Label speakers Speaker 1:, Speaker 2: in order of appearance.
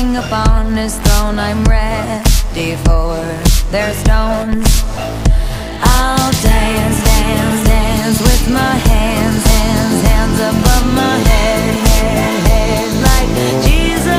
Speaker 1: king upon his throne. I'm ready for their stones. I'll dance